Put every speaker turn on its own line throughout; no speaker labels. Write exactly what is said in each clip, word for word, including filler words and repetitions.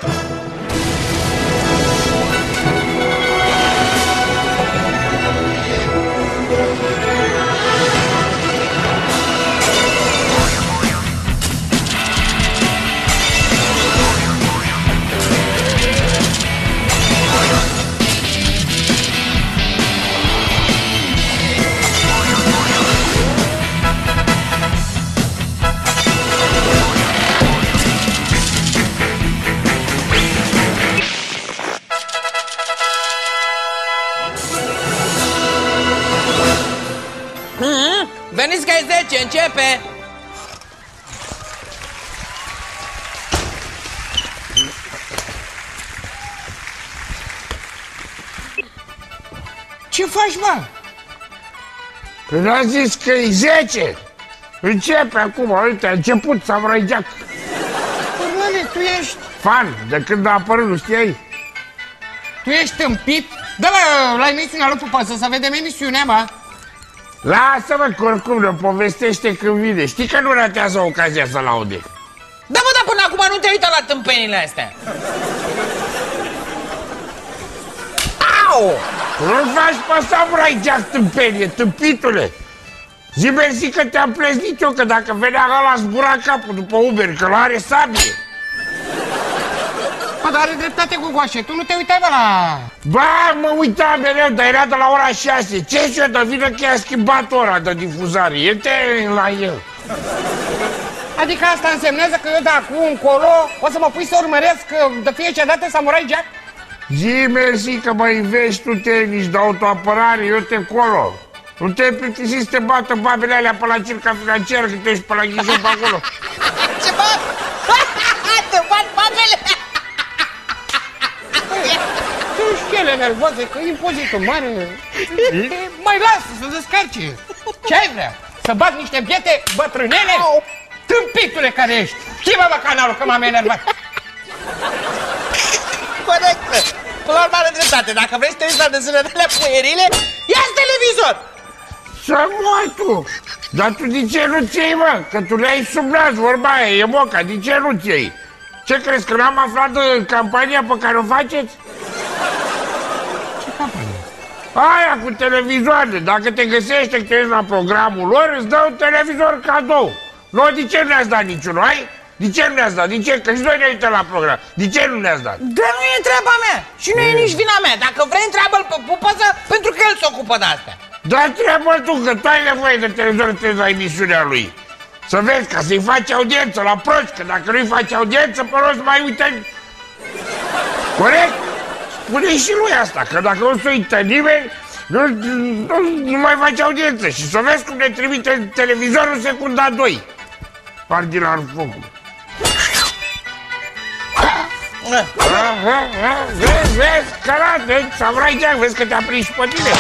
Veniți că e zece, începe!
Ce faci, mă?
Păi n-a zis că e zece! Începe acum, uite, a început Samurai Jack.
Părăle, tu ești...
Fan, de când a apărut, nu știai?
Tu ești tâmpit? Dă-mă la emisiunea lui Pupa să vedem emisiunea, mă!
Lasă-mă că oricum ne povestește când vine. Știi că nu ratează ocazia să-l aude.
Da, bă, dar până acum nu te-ai uitat la tâmpenile astea. Au!
Nu-l faci pe Samurai Jack, tâmpenie, tâmpitule. Zi mersi că te-am pleznit eu, că dacă venea ăla zbura capul după Uber, că l-are sabie.
Bă, dar are dreptate cu Goașe, tu nu te uitai, bă, la...
Ba, mă uitam mereu, dar era de la ora șase. Ce și-o, dar vină că i-a schimbat ora de difuzare. E-te la el.
Adică asta însemnează că eu de acum încolo o să mă pui să urmăresc de fiecare dată Samurai Jack?
Zi mersi că mă înveți tu tehnici de autoapărare, eu te colo. Nu te-ai plictisit să te bată babele alea pe la circa financiară, că te ești pe la ghiză pe acolo.
Ce bă? Te bat babele!
Tu știi ele nervoase, că impozitul mare... Mai lasă să descarce. Ce ai vrea? Să bat niște biete bătrânele? Tâmpitule care ești! Schimbă, bă, canalul, că m-am enervat!
Corect, bă. Până la urmă are dreptate. Dacă vrei să te uiți la desenele puierile, ia-ți televizor!
Să mori tu! Dar tu de ce nu ți-ai, mă? Că tu le-ai sub nas, vorba aia, e moca, de ce nu ți-ai? Ce crezi, că n-am aflat de campania pe care o faceți?
Ce campanie?
Aia cu televizoare, dacă te găsește că ești la programul lor, îți dau un televizor cadou. Nu, de ce nu ne-ați dat niciunul, ai? De ce nu ne-ați dat? De ce? Că și noi ne uităm la program. De ce nu ne-ați dat?
Dar nu e treaba mea și nu e nici vina mea. Dacă vrei, întreabă-l pe Pupăță, pentru că el se ocupă de astea.
Dar întreabă-l tu, că tu ai nevoie de televizor, trebuie la emisiunea lui. Să vezi, ca să-i faci audiență la proști, că dacă nu-i faci audiență, pe rost mai uită... Corect? Spune și lui asta, că dacă nu se uită nimeni, nu, nu, nu mai faci audiență. Și să vezi cum ne trimite televizorul secunda doi. Pardilar focul. Vezi, vezi, cărat, Samurai Jack, vezi că te-a prins și pe tine.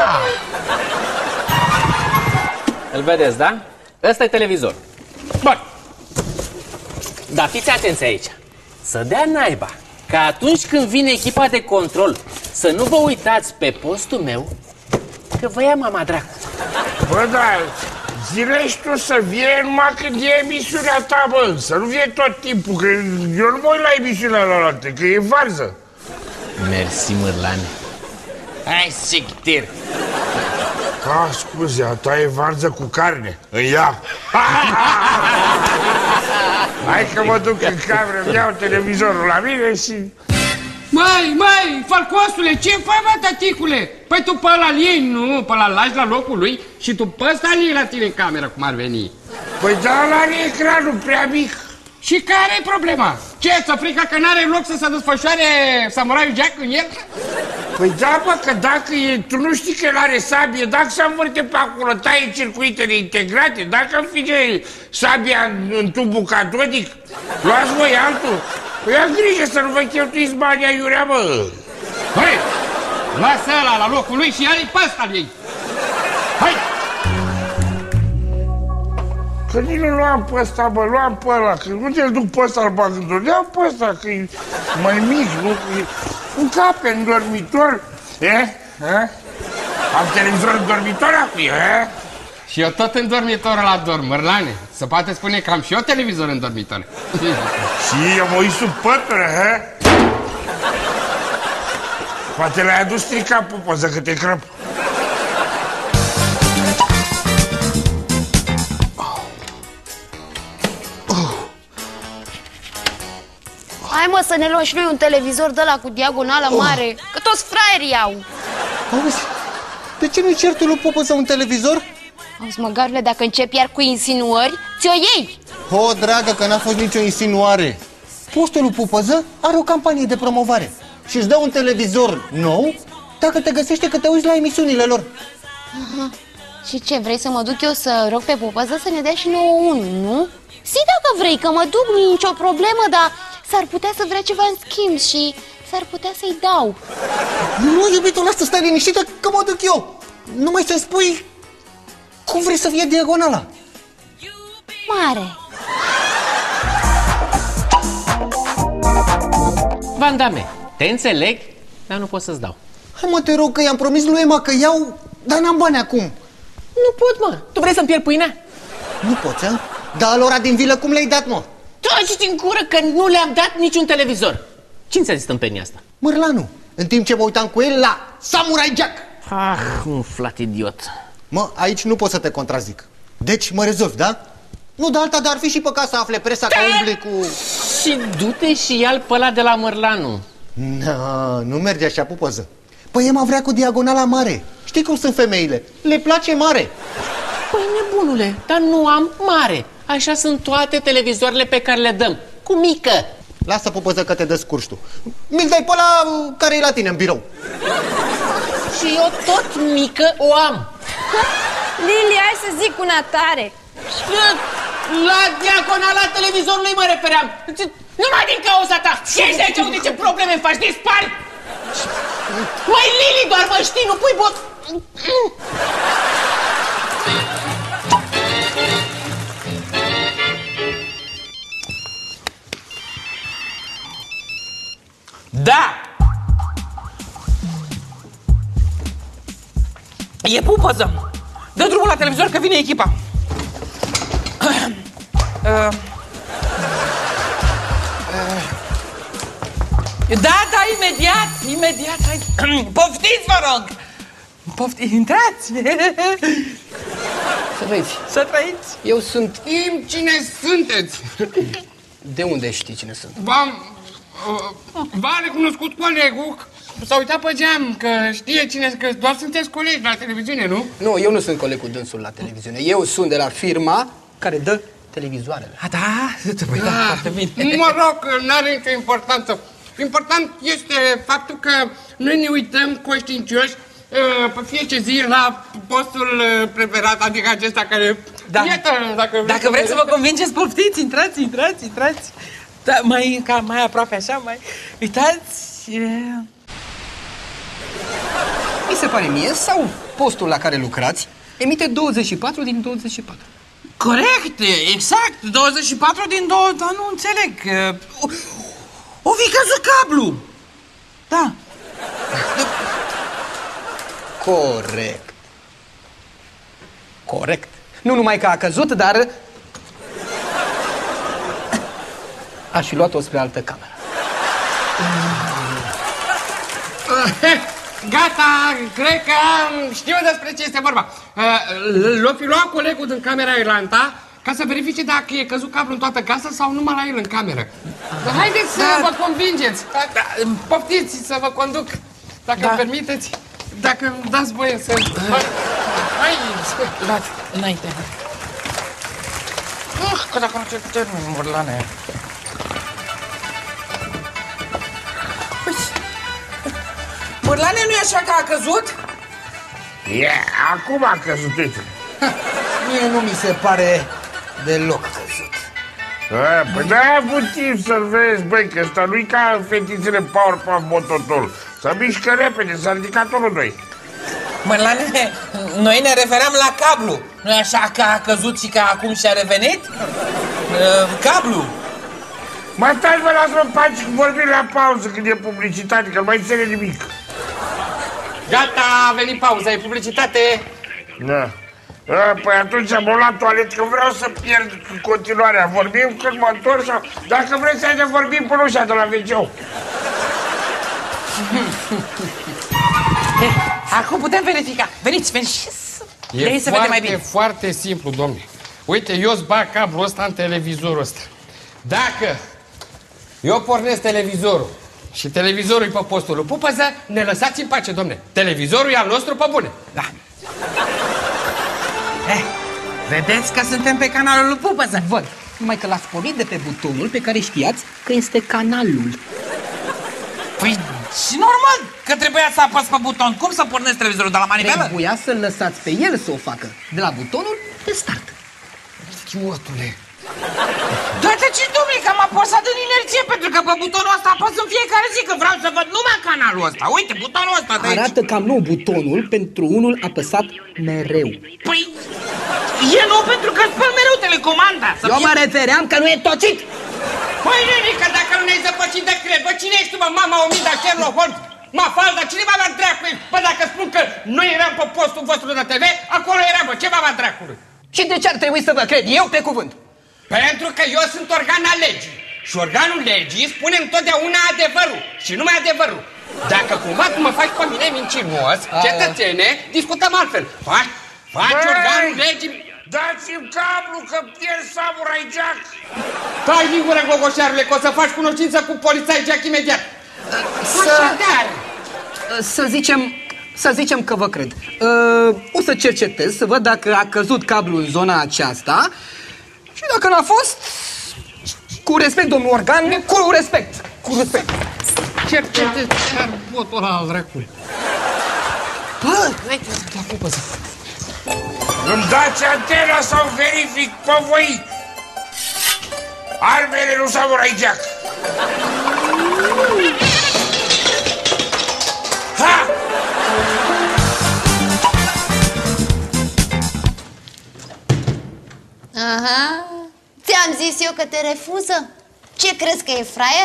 Îl vedeți, da? Ăsta e televizor. Bun. Dar fiți atenți aici. Să dea naiba că atunci când vine echipa de control să nu vă uitați pe postul meu, că vă ia mama dracu.
Bă, dar zile-și tu să vie numai când e emisiunea ta, bă, să nu vie tot timpul, că eu nu mă uit la emisiunea la altă, că e varză.
Mersi, Mârlane.
Hai, sictir.
Ah, scuze, a ta e varză cu carne. În ea. Hai că mă duc în cameră, îmi iau televizorul la mine și...
Măi, măi, falcoasule, ce faci, bă, tăticule? Păi tu pe ăla iei, nu, pe ăla lași la locul lui și tu pe ăsta iei la tine în cameră, cum ar veni.
Păi da, ăla are ecranul prea mic.
Și care e problema? Ce, ți-o frică că n-are loc să se desfășoare Samurai Jack în el?
Păi da, bă, că dacă e, tu nu știi că el are sabie, dacă se învârte pe acolo, taie circuitele integrate, dacă înfige sabia în, în tubul catodic, luați voi altul. Păi ia grijă să nu vă cheltuiți banii aiurea, bă.
Hai, lasă ăla la locul lui și ia-i pe ăsta al ei. Hai!
Că nici nu luam pe ăsta, bă, luam pe ăla, că nu te-l duc pe ăsta, îl bag în dormitor, iau pe ăsta, că e mai mic, nu? E un cap în dormitor, e? E? Am televizor în dormitor acum, e?
Și eu tot în dormitor la dorm, Mărlane. Se poate spune că am și eu televizor în dormitor.
Și eu mă uit sub pătură, he? Poate le-ai adus stricat, Pupăză, că te crăp.
Hai mă să ne luăm și noi un televizor de ăla cu diagonală mare, că toți fraierii au.
Auzi, de ce nu-i cer tu lui Pupăză un televizor?
Auzi, măgarule, dacă începi iar cu insinuări, ți-o iei.
O, dragă, că n-a fost nicio insinuare. Postul lui Pupăză are o campanie de promovare și îți dă un televizor nou dacă te găsește că te uiți la emisiunile lor.
Aha. Și ce, vrei să mă duc eu să rog pe Pupăză să ne dea și nouă unul, nu? Si dacă vrei, că mă duc, nu e nicio problemă, dar s-ar putea să vrea ceva în schimb și s-ar putea să-i dau.
Nu, iubitul, lasă, stai liniștită că mă duc eu. Numai să-mi spui cum vrei să fie diagonala.
Mare.
Vandame, te înțeleg, dar nu pot să-ți dau.
Hai mă, te rog, că i-am promis lui Emma că iau, dar n-am bani acum.
Nu pot, mă. Tu vrei să-mi pierd pâinea?
Nu poți, a? Dar alora din vilă cum le-ai dat, mă?
Taci din gură că nu le-am dat niciun televizor. Cine ți-a zis tâmpenia asta?
Mărlanu, în timp ce mă uitam cu el la Samurai Jack.
Ah, umflat idiot.
Mă, aici nu pot să te contrazic. Deci mă rezolvi, da? Nu de alta, dar ar fi și păcat să afle presa că umbli cu...
Și du-te și ia-l pe ăla de la Mărlanu.
No, nu merge așa, Pupăză. Păi Emma vrea cu diagonala mare. Știi cum sunt femeile? Le place mare.
Păi nebunule, dar nu am mare. Așa sunt toate televizoarele pe care le dăm. Cu mică.
Lasă, Pupăză, că te descurci tu. Mi-l dai pe ăla care e la tine în birou.
Și eu tot mică o am.
Lili, hai să zic una tare.
La diagonala televizorului mă refeream. Numai din cauza ta. Ieși de aici, uite ce probleme faci, dispari. Măi, Lili, doar mă știi, nu pui bot.
Da! E Pupăză! Dă drumul la televizor că vine echipa! Uh, uh, da, da, imediat, imediat, hai. Poftiți, vă rog! Poftiți, intrați!
Să trăiți.
Să trăiți!
Eu sunt...
Știm cine sunteți!
De unde știi cine sunt?
V-am... V-a recunoscut colegul, s-a uitat pe geam, că știe cine, că doar sunteți colegi la televiziune, nu?
Nu, eu nu sunt colegul dânsul la televiziune. Eu sunt de la firma care dă televizoarele.
A, da? Păi da, foarte bine.
Mă rog, n-are nicio importanță. Important este faptul că noi ne uităm conștiincioși uh, pe fiecare zi la postul uh, preferat, adică acesta care...
Da.
Iată, dacă,
Dacă vreți să vă convingeți, poftiți, intrați, intrați, intrați. Da, mai, ca, mai aproape așa, mai... Uitați... E...
Mi se pare mie, sau postul la care lucrați emite douăzeci și patru din douăzeci și patru.
Corect, exact, douăzeci și patru din două, dar nu înțeleg. O, o fi căzut cablu. Da.
Corect. Corect. Nu numai că a căzut, dar... Aș fi luat-o spre altă cameră.
Gata, cred că știu despre ce este vorba. L-o fi luat colegul din camera Irlanda ca să verifice dacă e căzut cablu în toată casa sau numai la el în cameră. Dar haideți să
Da.
vă convingeți. Da, poftiți să vă conduc, dacă
Da.
îmi permiteți, dacă îmi dați voie să... Hai,
Luați, înainte. Uh, că dacă nu te termin, Murlane. Murlane, nu-i așa că a căzut?
E, acum a căzut, uite.
Mie nu mi se pare deloc căzut.
A, păi n-ai avut timp să-l vezi, băi, că ăsta nu-i ca fetițele Powerpuff Mototol. S-a mișcă repede, s-a ridicat unul doi.
Mărlane, noi ne referam la cablu. Nu-i așa că a căzut și că acum și-a revenit? Uh, cablu.
Mă stai, mă, lasă-mă în pace, vorbim la pauză când e publicitate, că nu mai înțeleg nimic. Gata, a venit pauza, e publicitate. Da. A, păi atunci am luat toalet, că vreau să pierd continuarea. Vorbim când mă întorc sau... Dacă vreți să ne vorbim până ușa de la ve ce o.
Acum putem verifica. Veniți, veniți.
E
De să vedem mai bine.
foarte, foarte simplu, domnule. Uite, eu îți bag cablul ăsta în televizorul ăsta. Dacă eu pornesc televizorul și televizorul e pe postul lui Pupăză, ne lăsați în pace, domne. Televizorul e al nostru pe bune.
Da. Eh, vedeți că suntem pe canalul lui Pupăză.
Văd, numai că l-ați pornit de pe butonul pe care știați că este canalul.
Păi, și normal că trebuia să apăs pe buton. Cum să pornesc televizorul de la manivelă?
Trebuia să-l lăsați pe el să o facă, de la butonul de start.
Chiotule.
Da, de ce, domnule, că am apăsat în inerție, pentru că pe butonul ăsta apăs în fiecare zi, că vreau să văd numai canalul ăsta. Uite, butonul ăsta de aici.
Arată cam nou butonul pentru unul apăsat mereu.
Păi, e nou pentru că spăl mereu telecomanda. Să
Eu
fie...
mă refeream că nu e tocit!
Păi, nenică, dacă nu ne-ai zăpăcit de cred, bă, cine ești tu, bă, mama Omida, Sherlock Holmes? Mafalda, cine va avea dracului? Bă, dacă spun că noi eram pe postul vostru de T V, acolo eram, bă, ce va avea dracului?
Și de ce ar trebui să vă cred eu pe cuvânt?
Pentru că eu sunt organ al legii. Și organul legii spune întotdeauna adevărul. Și numai adevărul. Dacă cumva tu mă faci pe mine mincinos, cetățene, discutăm altfel. Faci, faci
Băi!
organul legii...
Dați-mi cablu că pierd Samurai Jack.
Tai din gură, gogoșarule, că o să faci cunoștință cu polițai Jack imediat. Așadar...
Să zicem, să zicem că vă cred. Uh, o să cercetez să văd dacă a căzut cablul în zona aceasta și dacă n-a fost, cu respect, domnul organ, cu respect, cu respect.
Cercetez chiar botul ăla al dracului.
Bă,
Îmi dați antena sau verific pe voi armele lui Samurai Jack. Ha!
Aha, ți-am zis eu că te refuză? Ce crezi că e fraier?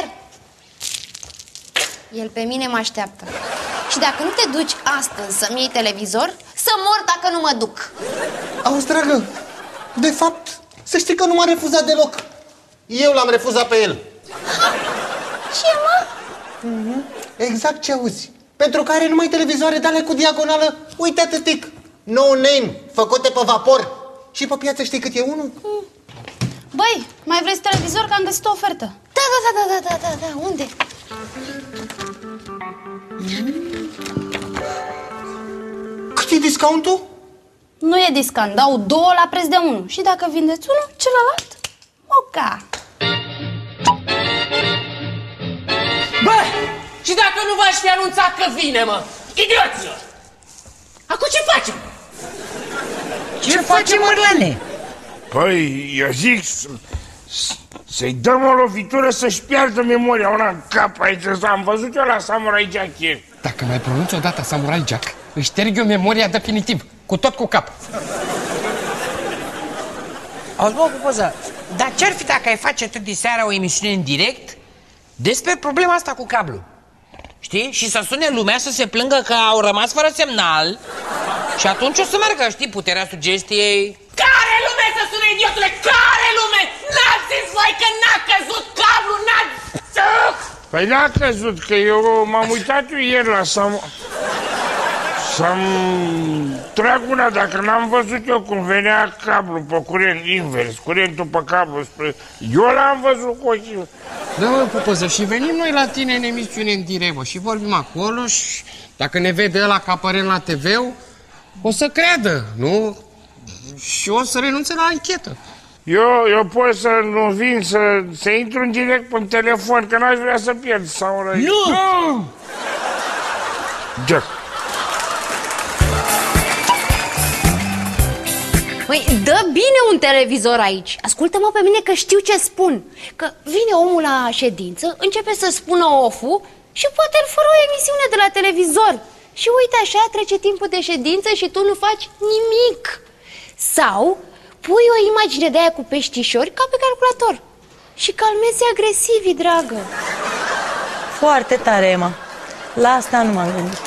El pe mine mă așteaptă. Și dacă nu te duci astăzi să-mi iei televizor, să mor dacă nu mă duc.
Auzi, dragă, de fapt, să știi că nu m-a refuzat deloc. Eu l-am refuzat pe el.
Ha? Ce, mă?
Mm-hmm. Exact ce auzi. Pentru că are numai televizoare de alea cu diagonală, uite atâtic, no name, făcute pe vapor. Și pe piață știi cât e unul?
Băi, mai vreți televizor? Că am găsit o ofertă. Da, da, da, da, da, da, da, unde?
Cât e discountul?
Nu e discount, dau două la preț de unul. Și dacă vindeți unul, celălalt, moca.
Bă, și dacă nu v-aș fi anunțat că vine, mă? Idioților! Acum ce facem?
Ce facem, mărlane?
Păi, eu zic să-i dăm o lovitură să-și piardă memoria una în cap aici. Am văzut eu la Samurai Jack ieri.
Dacă mai pronunți odată Samurai Jack, își șterg eu memoria definitiv, cu tot cu cap. Auzi, bă, Pupăză, dar ce-ar fi dacă ai face tot de seara o emisiune în direct despre problema asta cu cablu? Știi? Și să sune lumea să se plângă că au rămas fără semnal. Și atunci o să meargă, știi, puterea sugestiei.
Care lume să sune, idiotule? Care lume? N-ați zis voi că n-a căzut cablu, n-ați...
Păi n-a căzut, că eu m-am uitat eu ieri la Sam... Să-mi trag una, dacă n-am văzut eu cum venea cablul pe curent invers, curentul pe cablu spre... Eu l-am văzut cu ochii.
Da, mă, Pupăză, și venim noi la tine în emisiune în direct, bă, și vorbim acolo și dacă ne vede ăla că apărem la T V-ul, o să creadă, nu? Și o să renunțe la anchetă.
Eu, eu pot să nu vin, să, să intru în direct pe telefon, că n-aș vrea să pierd sau răi.
Nu!
Nu! Jack.
Păi, dă bine un televizor aici. Ascultă-mă pe mine că știu ce spun. Că vine omul la ședință, începe să spună ofu și poate îl fără o emisiune de la televizor. Și uite așa, trece timpul de ședință și tu nu faci nimic. Sau pui o imagine de aia cu peștișori ca pe calculator și calmezi agresivii, dragă.
Foarte tare, Emma. La asta nu m-am gândit.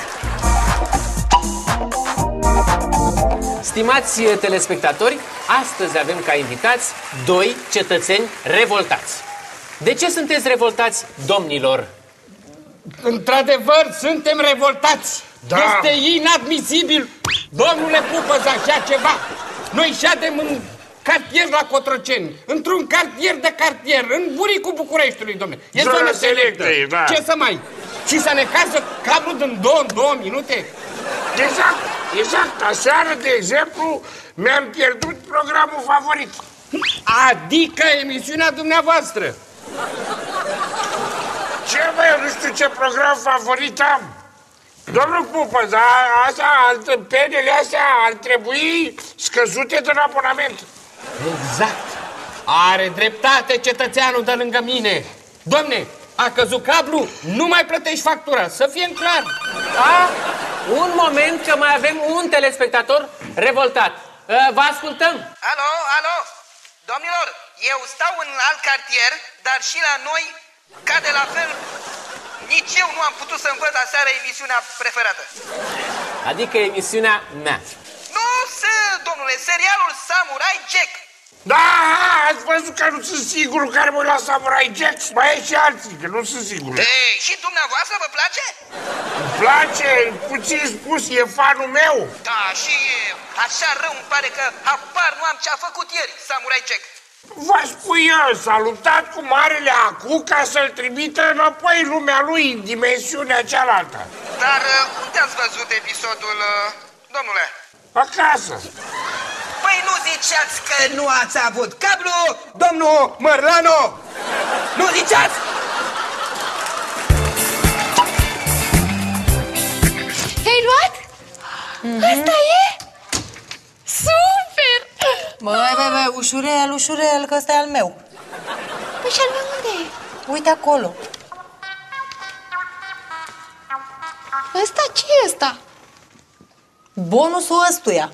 Stimați telespectatori, astăzi avem ca invitați doi cetățeni revoltați. De ce sunteți revoltați, domnilor?
Într-adevăr, suntem revoltați.
Da.
Este inadmisibil, domnule Pupăza, așa ceva. Noi șadem în cartier la Cotroceni, într-un cartier de cartier, în buricul Bucureștiului, domnule. E
Zona
zonă
selectă,
selectă.
da.
Ce să mai? Și să ne cază cablul din două, în două minute?
Exact, exact. Aseară, de exemplu, mi-am pierdut programul favorit.
Adică emisiunea dumneavoastră.
Ce, bă, eu nu știu ce program favorit am. Domnul Pupăza, asta, penele astea ar trebui scăzute din abonament.
Exact. Are dreptate cetățeanul de lângă mine. Domne, a căzut cablu, nu mai plătești factura, să fie în clar.
A? Un moment că mai avem un telespectator revoltat. Vă ascultăm.
Alo, alo, domnilor, eu stau în alt cartier, dar și la noi cade la fel. Nici eu nu am putut să-mi văd aseară emisiunea preferată.
Adică emisiunea mea.
Nu, să, domnule, serialul Samurai Jack.
Da, ați văzut că nu sunt sigur care mă la Samurai Jack? Mai e și alții, că nu sunt sigur.
Ei, și dumneavoastră vă place?
Îmi place, puțin spus, e fanul meu.
Da, și așa rău îmi pare că habar nu am ce a făcut ieri Samurai Jack.
Vă spun eu, s-a luptat cu Marele Acu ca să-l trimită înapoi în lumea lui, în dimensiunea cealaltă.
Dar unde ați văzut episodul, domnule?
Acasă.
Păi nu ziceați că nu ați avut cablu, domnul Mărlano? Nu ziceați?
Te-ai luat? Mm-hmm. Asta e? Super!
Băi, băi, băi, ușurel, ușurel, că ăsta e al meu.
Păi și al meu unde e?
Uite acolo.
Ăsta ce e ăsta?
Bonusul ăstuia.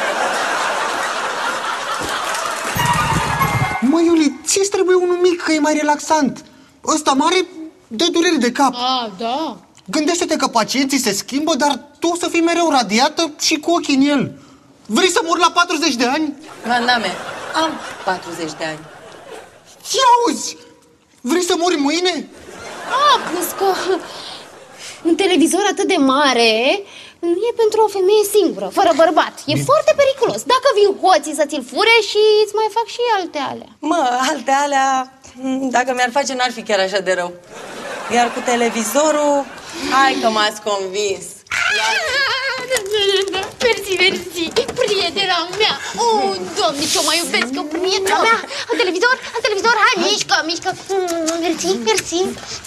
Mă, Iuli, ți-ți trebuie unul mic, că e mai relaxant. Ăsta mare dă dureri de cap.
Ah, da.
Gândește-te că pacienții se schimbă, dar tu o să fii mereu radiată și cu ochii în el. Vrei să mor la patruzeci de ani?
Vandame, am patruzeci de ani.
Ia auzi! Vrei să mori mâine?
Ah, Cusco, un televizor atât de mare nu e pentru o femeie singură, fără bărbat. E Bine. foarte periculos. Dacă vin hoții să ți-l fure și îți mai fac și alte alea.
Mă, alte alea, dacă mi-ar face, n-ar fi chiar așa de rău. Iar cu televizorul, hai că m-ați convins.
Mersi, mersi, prietena mea. Oh, Doamne, ce-o mai iubesc eu, prietena mea. Al televizor, al televizor, hai, mișcă, mișcă. Mersi, mersi.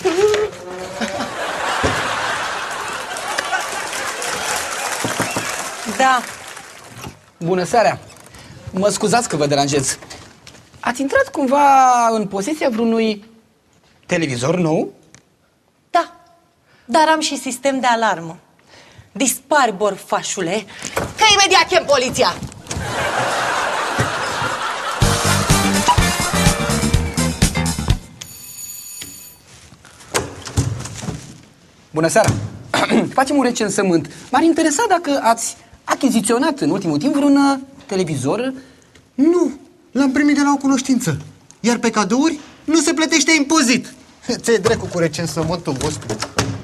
Da.
Bună seara. Mă scuzați că vă deranjez. Ați intrat cumva în posesia vreunui televizor nou?
Da, dar am și sistem de alarmă. Dispari, borfașule, că imediat chem poliția.
Bună seara. Facem un recensământ. M-ar interesa dacă ați achiziționat în ultimul timp vreun televizor.
Nu, l-am primit de la o cunoștință. Iar pe cadouri nu se plătește impozit. Ți-e dracu cu recensământul vostru.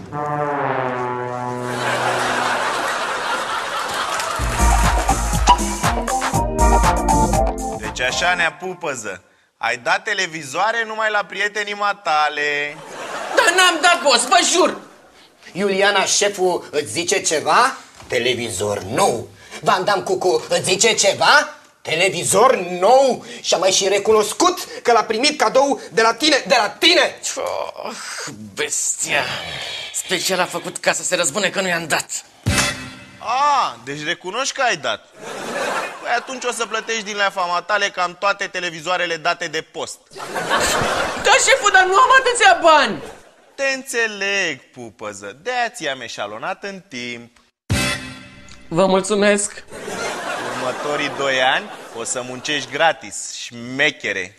Deci așa, Nea Pupăză, ai dat televizoare numai la prietenii matale.
Dar n-am dat, boss, vă jur!
Iuliana, șeful, îți zice ceva? Televizor nou. Van Damme Cucu îți zice ceva? Televizor nou. Și-a mai și recunoscut că l-a primit cadou de la tine, de la tine.
Oh, bestia. Special a făcut ca să se răzbune că nu i-am dat.
A, deci recunoști că ai dat. Păi atunci o să plătești din leafa matale cam toate televizoarele date de post.
Da, șeful, dar nu am atâția bani.
Te înțeleg, Pupăză, de-aia ți-am eșalonat în timp.
Vă mulțumesc.
Următorii doi ani o să muncești gratis, șmechere.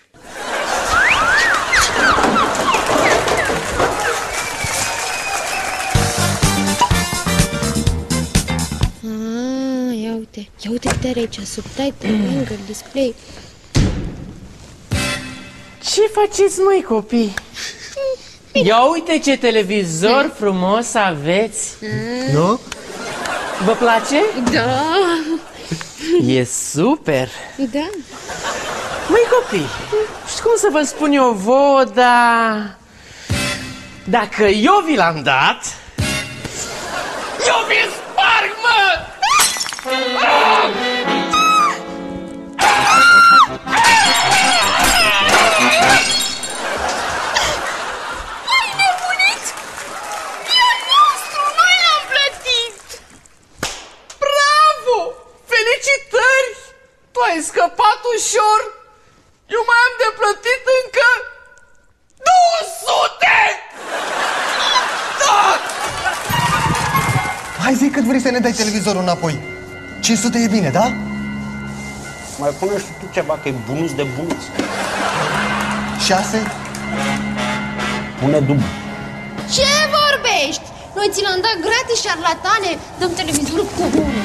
Ah, ia uite, ia uite cât are aici, subtitle, angle, display.
Ce faceți, măi, copii?
Ia uite ce televizor frumos aveți.
Nu?
Vă place?
Da.
E super.
Da.
Măi copii, știi cum să vă spun eu vouă, dar... Dacă eu vi l-am dat, eu vi-l sparg, mă!
Ai nebunit? E al nostru, noi l-am plătit.
Bravo! Felicitări! Tu ai scăpat ușor! Eu mai am de plătit încă două sute! Da!
Hai zi cât vrei să ne dai televizorul înapoi. cinci sute e bine, da?
Mai pune și tu ceva, că e bunuț de bunuț.
șase?
Pune dublu.
Ce vorbești? Noi ți l-am dat gratis, șarlatane. Dăm televizorul cu unul.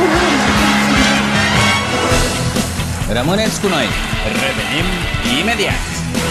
Rămâneți cu noi. Revenim imediat.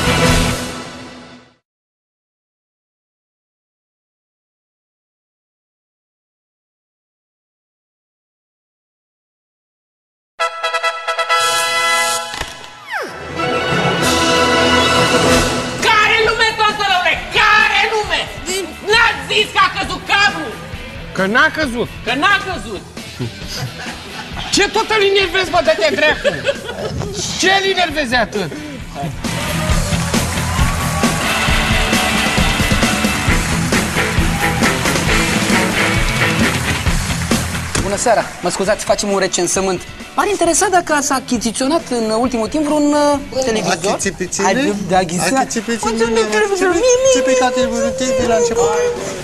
Care nume, toată răule? Care nume? N-ați zis că a căzut cablul!
Că n-a căzut.
Că n-a căzut!
Ce tot îl enervezi, bă, dă-te dracu? Ce îl enervezi atât?
Bună seara! Mă scuzați, facem un recensământ. M-ar interesa dacă ați achiziționat în ultimul timp vreun uh, televizor.
Achiziționat?
De achiziționat.
Achiziționat? Achiziționat?